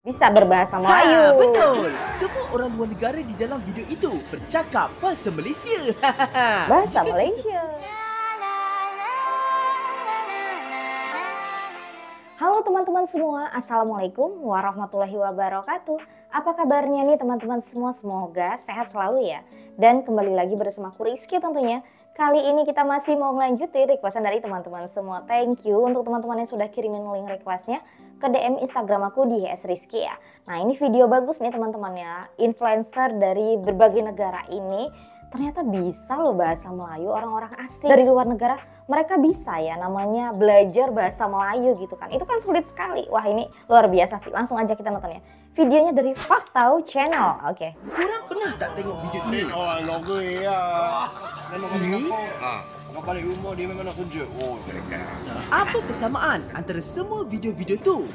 bisa berbahasa Melayu. Betul. Semua orang luar negara di dalam video itu bercakap bahasa Malaysia. Bahasa Malaysia. Halo teman-teman semua, Assalamualaikum warahmatullahi wabarakatuh. Apa kabarnya nih teman-teman semua? Semoga sehat selalu ya. Dan kembali lagi bersama aku Rizky tentunya. Kali ini kita masih mau melanjuti requestan dari teman-teman semua. Thank you untuk teman-teman yang sudah kirimin link requestnya ke DM Instagram aku di @rizky ya. Nah ini video bagus nih teman-teman ya. Influencer dari berbagai negara ini ternyata bisa loh bahasa Melayu, orang-orang asing dari luar negara mereka bisa ya namanya belajar bahasa Melayu gitu kan. Itu kan sulit sekali. Wah ini luar biasa sih. Langsung aja kita nonton ya. Videonya dari Faktau Channel. Oke. Kurang pernah tak tengok video ini? Orang logger ya. Memang kat Singapura. Orang balik rumah dia memang nak kerja. Oh, Apa persamaan antara semua video-video tu?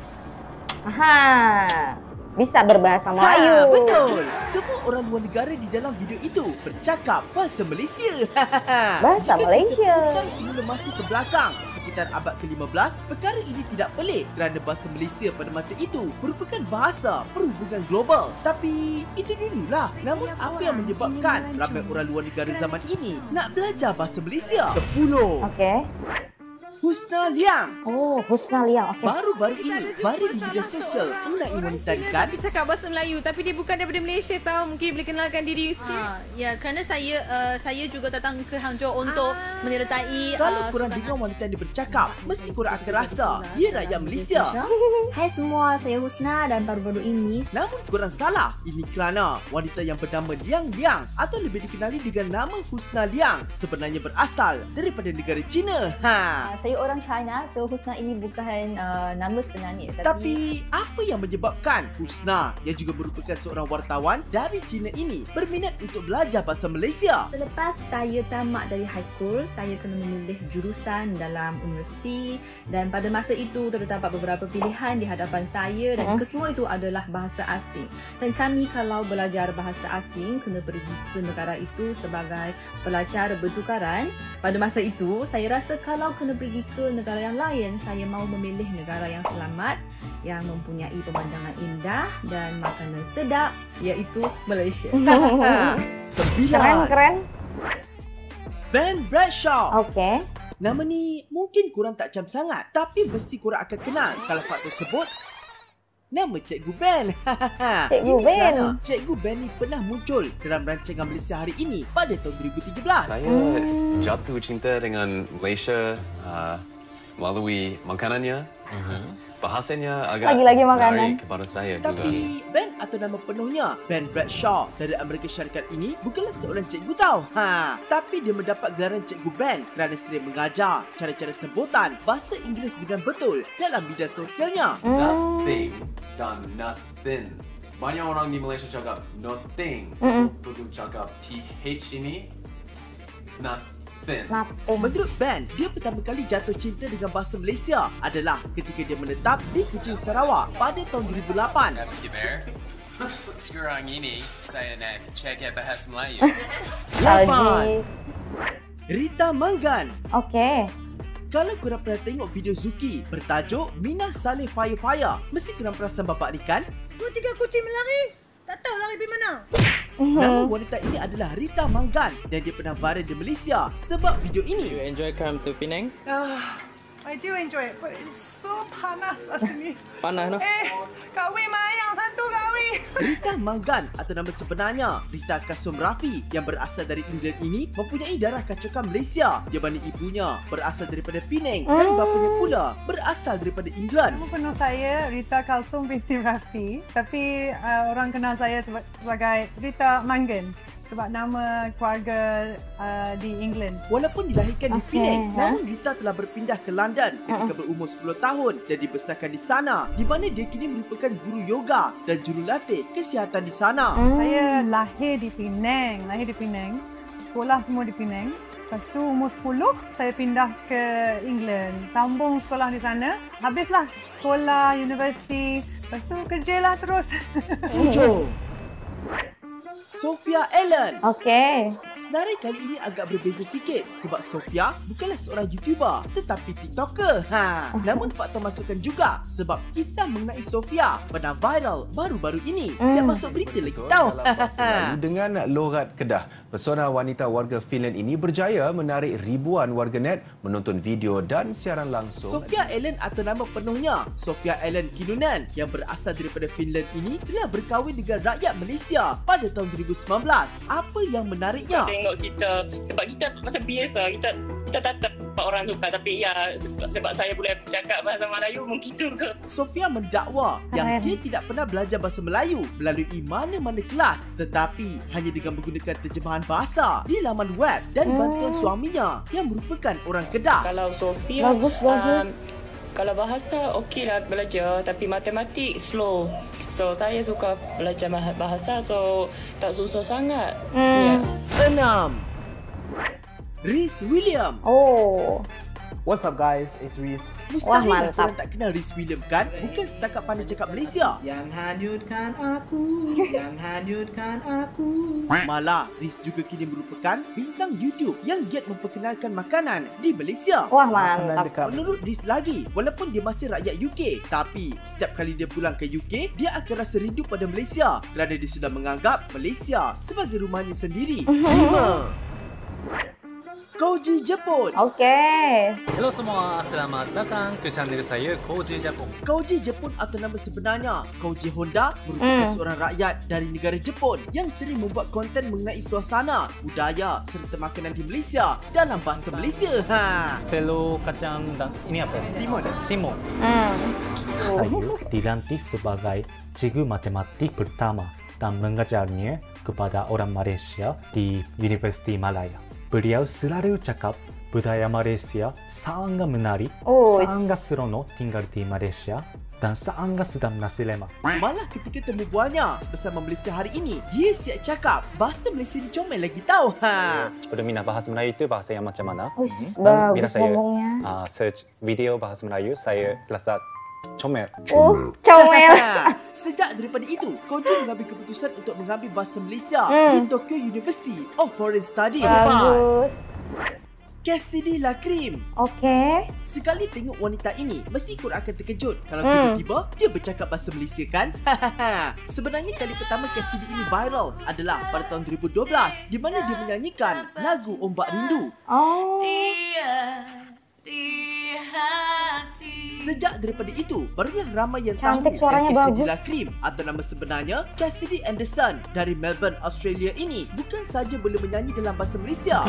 Aha. Bisa berbahasa Melayu. Betul. Semua orang luar negara di dalam video itu bercakap bahasa Malaysia. Bahasa Malaysia. Jika kita semula masa ke belakang, sekitar abad ke-15, perkara ini tidak pelik kerana bahasa Malaysia pada masa itu merupakan bahasa perhubungan global. Tapi itu dululah. Namun apa yang menyebabkan ramai orang luar negara zaman ini nak belajar bahasa Malaysia? 10. Oke. Husna Liang. Oh, Husna Liang. Oke. Baru-baru ini, baru di media sosial, mulai memonetarikan. Dia cakap bahasa Melayu tapi dia bukan daripada Malaysia tahu. Mungkin boleh kenalkan diri you sikit. Ya, kerana saya juga datang ke Hangzhou untuk menyertai Kalau korang dengar wanita ini bercakap, mesti korang akan rasa dia rakyat Malaysia. Hai semua, saya Husna dan baru-baru ini Namun korang salah. Ini kerana wanita yang bernama Liang Liang atau lebih dikenali dengan nama Husna Liang sebenarnya berasal daripada negara China. saya orang China, so Husna ini bukan nama sebenarnya. Tapi apa yang menyebabkan Husna yang juga merupakan seorang wartawan dari China ini berminat untuk belajar bahasa Malaysia? Selepas saya tamat dari high school, saya kena memilih jurusan dalam universiti dan pada masa itu terdapat beberapa pilihan di hadapan saya dan kesemua itu adalah bahasa asing. Dan kami kalau belajar bahasa asing kena pergi ke negara itu sebagai pelajar bertukaran. Pada masa itu, saya rasa kalau kena pergi ke negara yang lain, saya mahu memilih negara yang selamat, yang mempunyai pemandangan indah dan makanan sedap, iaitu Malaysia. 9. Keren. Ben Bradshaw. Oke. Nama ni mungkin korang tak cam sangat, tapi mesti korang akan kenal kalau faktor sebut nama Cikgu Ben. Cikgu Ini Ben. kerana Cikgu Ben ni pernah muncul dalam rancangan Malaysia Hari Ini pada tahun 2013. Saya jatuh cinta dengan Malaysia melalui makanannya. Bahasanya agak Lagi-lagi makanan. menarik kepada saya juga. Tapi Ben atau nama penuhnya Ben Bradshaw dari Amerika Syarikat ini bukanlah seorang cikgu tau. Tapi dia mendapat gelaran Cikgu Ben kerana sering mengajar cara-cara sebutan bahasa Inggeris dengan betul dalam media sosialnya. Nothing dan nothing. Banyak orang di Malaysia cakap nothing. Perlu cakap TH ini nothing. Menurut Ben, dia pertama kali jatuh cinta dengan bahasa Malaysia adalah ketika dia menetap di Kuching, Sarawak pada tahun 2008. Sekarang ini saya nak cakap bahasa Melayu. 8. Rita Manggan. Oke. Kalau korang pernah tengok video Zuki bertajuk Minah Saleh Fire Fire, mesti korang perasan bapak ni kan? 2-3 kucing berlari. Tak tahu lari pergi mana. Nama wanita ini adalah Rita Manggan dan dia pernah viral di Malaysia sebab video ini. You enjoy come to Penang? I do enjoy it, but it's so panas lah sini. Panas no? Kak Wei mayang satu Kak Wei. Rita Manggan atau nama sebenarnya Rita Kasum Rafi yang berasal dari England ini mempunyai darah kacukan Malaysia di mana ibunya berasal daripada Penang dan bapanya pula berasal daripada England. Nama penuh saya Rita Kalsum binti Rafi, tapi orang kenal saya sebagai Rita Manggan sebab nama keluarga di England. Walaupun dilahirkan di Penang, namun Rita telah berpindah ke London ketika berumur 10 tahun dan dibesarkan di sana, di mana dia kini merupakan guru yoga dan jurulatih kesihatan di sana. Saya lahir di Penang, sekolah semua di Penang. Lepas tu umur 10, saya pindah ke England, sambung sekolah di sana. Habislah sekolah, universiti, lepas tu kerjalah terus. 7. Sophia Allen. Oke. Senarai kali ini agak berbeza sikit sebab Sofia bukanlah seorang YouTuber tetapi TikToker. Namun faktor masukan juga sebab kisah mengenai Sofia pernah viral baru-baru ini. Siap masuk berita lagi tahu. Dengan logat Kedah, pesona wanita warga Finland ini berjaya menarik ribuan warganet menonton video dan siaran langsung. Sofia Ellen atau nama penuhnya Sofia Ellen Kinnunen yang berasal daripada Finland ini telah berkahwin dengan rakyat Malaysia pada tahun 2019. Apa yang menariknya? Tengok kita, sebab kita macam biasa, kita tak orang suka, tapi ya sebab saya boleh cakap bahasa Melayu mungkin tu ke. Sofia mendakwa yang dia tidak pernah belajar bahasa Melayu melalui mana-mana kelas tetapi hanya dengan menggunakan terjemahan bahasa di laman web dan bantuan suaminya yang merupakan orang Kedah. Kalau Sofia bagus. Kalau bahasa okeylah belajar, tapi matematik slow. So saya suka belajar bahasa, so tak susah sangat. 6. Rhys William. What's up guys, it's Rhys. Mustahil korang tak kenal Rhys William kan? Bukan setakat pandai cakap Malaysia. Yang hanyutkan aku, yang hanyutkan aku. Malah, Rhys juga kini merupakan bintang YouTube yang giat memperkenalkan makanan di Malaysia. Wah, mantap. Menurut Rhys lagi, walaupun dia masih rakyat UK, tapi setiap kali dia pulang ke UK, dia akan rasa rindu pada Malaysia kerana dia sudah menganggap Malaysia sebagai rumahnya sendiri. 5. Koji Jepun. Hello semua, selamat datang ke channel saya Koji Jepun. Koji Jepun atau nama sebenarnya Koji Honda merupakan seorang rakyat dari negara Jepun yang sering membuat konten mengenai suasana, budaya serta makanan di Malaysia dalam bahasa Malaysia. Telur kacang dan ini apa? Timun. Saya dilantik sebagai cikgu matematik pertama dan mengajarnya kepada orang Malaysia di Universiti Malaya. Beliau selalu cakap budaya Malaysia sangat menarik, sangat seronok tinggal di Malaysia dan sangat sedap nasi lemak. Malah ketika temu buahnya bersama Malaysia hari ini, dia siap cakap bahasa Malaysia ni comel lagi tahu. Sebelum minat bahasa Melayu itu bahasa yang macam mana? Bagus saya ngomongnya. Search video bahasa Melayu, saya rasa comel. Comel. Sejak daripada itu, Koji mengambil keputusan untuk mengambil bahasa Malaysia di Tokyo University of Foreign Studies. Bagus. Cassidy Lakrim. Sekali tengok wanita ini, mesti korang akan terkejut kalau tiba-tiba dia bercakap bahasa Malaysia kan? Sebenarnya kali pertama Cassidy ini viral adalah pada tahun 2012 di mana dia menyanyikan lagu Ombak Rindu. Sejak daripada itu, barulah ramai yang cantik tahu suaranya Cassidy bagus. Lakrim atau nama sebenarnya Cassidy Anderson dari Melbourne, Australia ini bukan saja boleh menyanyi dalam bahasa Malaysia.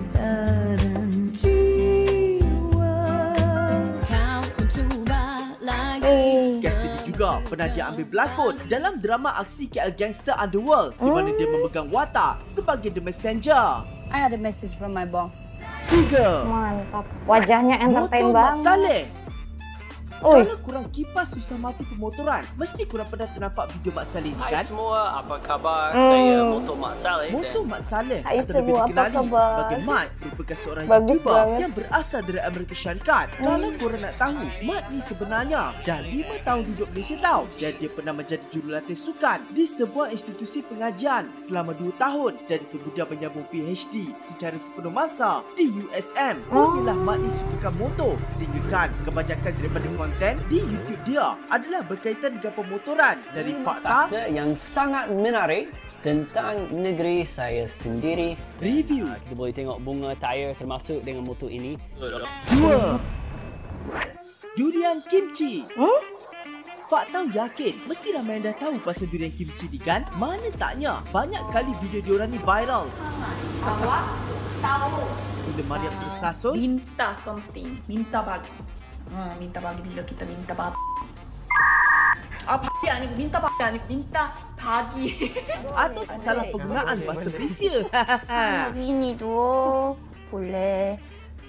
Cassidy juga pernah diambil berlakon dalam drama aksi KL Gangster Underworld di mana dia memegang watak sebagai The Messenger. I had a message from my boss. 3. Mantap. Wajahnya entertain Motor Mat banget. Saleh. Kalau kurang kipas susah mati pemotoran, mesti kurang pernah ternampak video Mat Saleh ni kan? Hai semua, apa khabar? Saya Motor Mat Saleh. Motor Mat Saleh Hai atau lebih semua, apa dikenali khabar? sebagai Mat merupakan seorang Bagus YouTuber banget. yang berasal dari Amerika Syarikat. Kalau korang nak tahu, Mat ni sebenarnya dah 5 tahun duduk Malaysia tau. Dan dia pernah menjadi jurulatih sukan di sebuah institusi pengajian selama 2 tahun dan kemudian menyambung PhD secara sepenuh masa di USM. Punyalah Mat ni sukakan motor sehingga kan kebanyakan daripada konten di YouTube dia adalah berkaitan dengan pemotoran dari fakta yang sangat menarik tentang negeri saya sendiri. Review. Kita boleh tengok bunga tayar termasuk dengan motor ini. 2. Durian kimchi. Fak tahu yakin mesti ramai yang dah tahu pasal durian kimchi ni kan? Mana taknya banyak kali video diorang ni viral. Tahu. Bila Mariam tersasul, Minta something. Minta bagi. Minta bagi bila kita minta bagi. Bagi anik, minta bagi anik, minta bagi. atau salah penggunaan bahasa Malaysia. Ini tu boleh.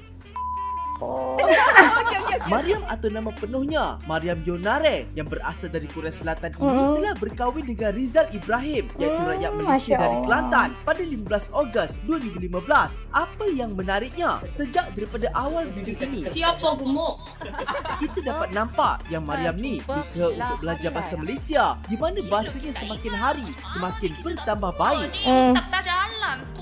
Mariam atau nama penuhnya Mariam Yonare yang berasal dari Korea Selatan ini telah berkahwin dengan Rizal Ibrahim iaitu rakyat Malaysia dari Kelantan pada 15 Ogos 2015. Apa yang menariknya, sejak daripada awal video ini Siapa gemuk? kita dapat nampak yang Mariam ni berusaha untuk belajar bahasa Malaysia di mana bahasanya semakin hari semakin bertambah baik. Tak jalan pun. Macam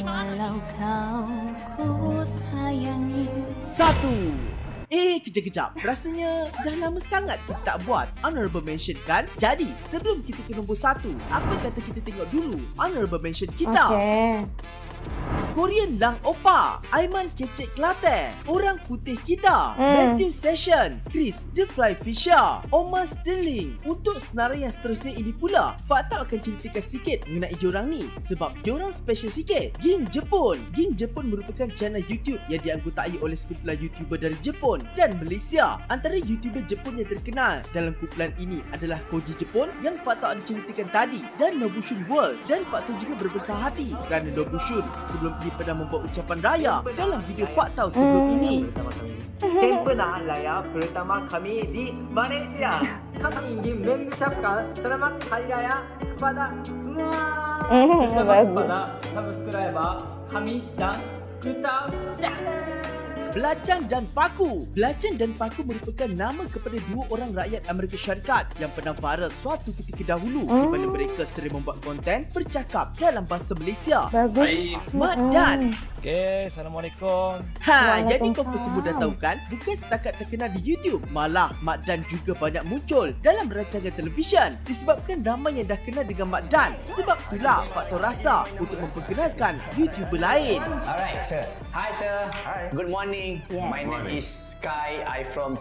walau kau ku sayangi. 1. Kejap. Rasanya dah lama sangat kita tak buat honorable mention kan? Jadi, sebelum kita ke nombor 1, apa kata kita tengok dulu honorable mention kita? Korean Lang Opa, Aiman Kecek Kelate, Orang Putih Kita, Matthew Session, Chris The Fly Fisher, Omar Sterling. Untuk senarai yang seterusnya ini pula, Fakta akan ceritakan sikit mengenai diorang ni sebab diorang special sikit. Ging Jepun merupakan channel YouTube yang dianggotai oleh sekumpulan YouTuber dari Jepun dan Malaysia. Antara YouTuber Jepun yang terkenal dalam kumpulan ini adalah Koji Jepun yang Fakta ada ceritakan tadi dan Nobushun World, dan Fakta juga berbesar hati kerana Nobushun sebelum ini pernah membuat ucapan raya dalam video Fakta sebelum ini. Sempurna raya pertama kami di Malaysia. Kami ingin mengucapkan selamat hari raya kepada semua. Kepada subscriber kami dan kita. Belacan dan Paku merupakan nama kepada dua orang rakyat Amerika Syarikat yang pernah viral suatu ketika dahulu di mana mereka sering membuat konten bercakap dalam bahasa Malaysia. Bagus. Mak Dan. Okay, Assalamualaikum. Jadi kau semua dah tahu kan, bukan setakat terkenal di YouTube, malah Mak Dan juga banyak muncul dalam rancangan televisyen disebabkan ramai yang dah kenal dengan Mak Dan. Sebab itulah Faktor rasa untuk memperkenalkan YouTuber lain. Alright, sir. Hi, sir. Hi. Good morning. My name is Sky. I from.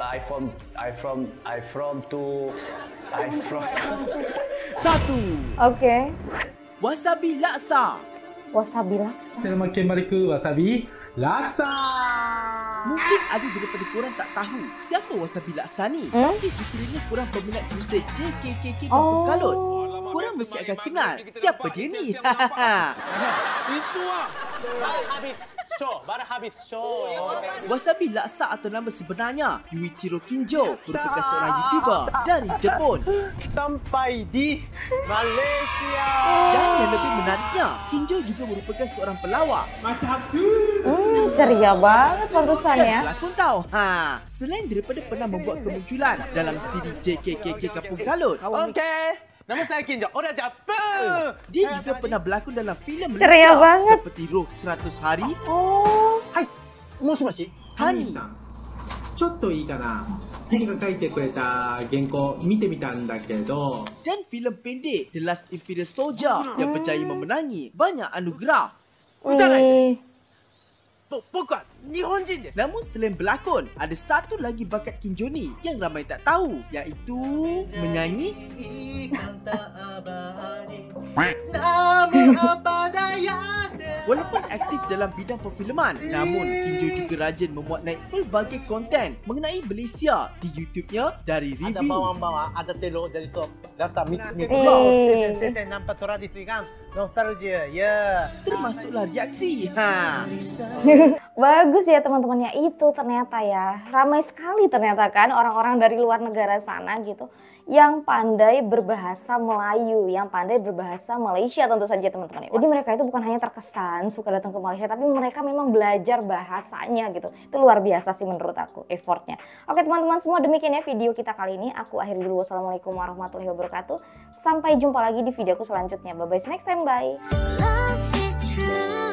Satu. Oke. Wasabi laksa. Selamat kembali ke Wasabi Laksa. Mungkin ada daripada korang tak tahu siapa Wasabi Laksa ni. Tapi sekiranya korang peminat cerita JKKK Kampung Kalut, korang mesti akan kenal siapa dia ni. Itu lah. Baru habis show. Wasabi Laksa atau nama sebenarnya Yuichiro Kinjo merupakan seorang YouTuber dari Jepun. Sampai di Malaysia. Dan yang lebih menariknya, Kinjo juga merupakan seorang pelawak. Macam tu. Ceria banget pantusannya. Pelakon tau. Selain daripada pernah membuat kemunculan dalam siri JKKK Kampung Kalut. Okey. Nama saya Kinjo. Orang Jepun. Dia juga pernah berlakon dalam filem Ceria Malaysia banget. seperti Roh 100 Hari. Hai. Moshi. Hani. ちょっといいかな。君が書いてくれた原稿見てみたんだけど。 Dan filem pendek The Last Imperial Soldier yang berjaya memenangi banyak anugerah. Namun selain berlakon, ada satu lagi bakat Kinjo ni yang ramai tak tahu, iaitu menyanyi. Walaupun aktif dalam bidang perfilman, namun Kinjo juga rajin memuat naik pelbagai konten mengenai Malaysia di YouTube-nya dari review. Ada bawang-bawang, ada telur jadi sop. Rasa mix-mix. Stesen nampak tradisi kan? Nostalgia, ya. Termasuklah reaksi. Bagus ya teman-temannya itu ternyata ya. Ramai sekali ternyata kan orang-orang dari luar negara sana gitu yang pandai berbahasa Melayu, yang pandai berbahasa Malaysia tentu saja teman-teman. Jadi mereka itu bukan hanya terkesan suka datang ke Malaysia, tapi mereka memang belajar bahasanya gitu. Itu luar biasa sih menurut aku effortnya. Oke teman-teman semua, demikian ya video kita kali ini. Aku akhiri dulu. Wassalamualaikum warahmatullahi wabarakatuh. Sampai jumpa lagi di videoku selanjutnya. Bye bye, see you next time, bye.